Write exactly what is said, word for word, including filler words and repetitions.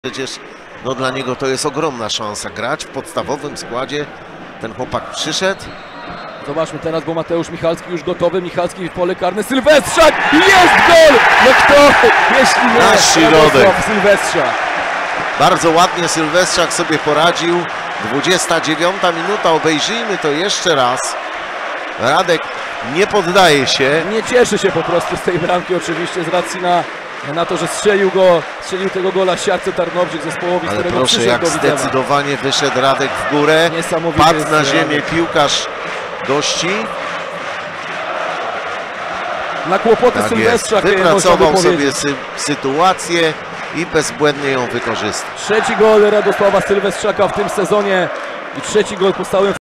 Przecież no, dla niego to jest ogromna szansa grać w podstawowym składzie. Ten chłopak przyszedł. Zobaczmy teraz, bo Mateusz Michalski już gotowy. Michalski w pole karne. Sylwestrzak! Jest gol! No kto? Jeśli nie, Nasz środek. Sylwestrzak. Bardzo ładnie Sylwestrzak sobie poradził. dwudziesta dziewiąta minuta. Obejrzyjmy to jeszcze raz. Radek nie poddaje się. Nie cieszy się po prostu z tej bramki oczywiście z racji na, na to, że strzelił go, strzelił tego gola siatce Tarnobrzeg zespołowi, Ale którego proszę, przyszedł jak do Widzewa. zdecydowanie wyszedł Radek w górę. Niesamowity Padł jest na Radek. ziemię piłkarz gości. Na kłopoty Tak jest. Sylwestrzak Wypracował sobie sy sytuację i bezbłędnie ją wykorzystał. Trzeci gol Radosława Sylwestrzaka w tym sezonie i trzeci gol po stałym